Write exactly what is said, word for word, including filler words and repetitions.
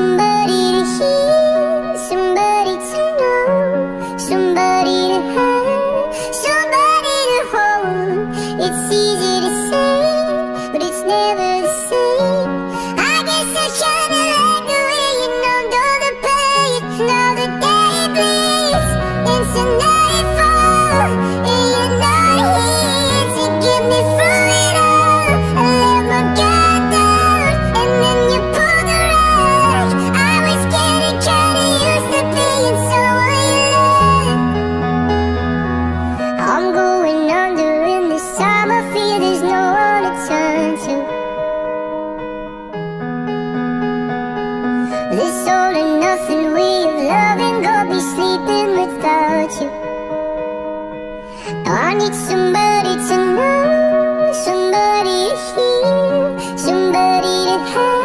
somebody to hear, somebody to know, somebody to have, somebody to hold. It's easy to say, but it's never the same. I guess I kinda like the way you numbed all the pain. Now the day bleeds into nightfall, and you're not here to get me through it all. I let my guard down, and then you pulled the rug. I was getting kinda used to being someone you loved. I'm going under, and this time I fear there's no one to turn to. This all or nothing way of loving, gonna be sleeping without you. Now I need somebody to know, somebody to hear, somebody to have.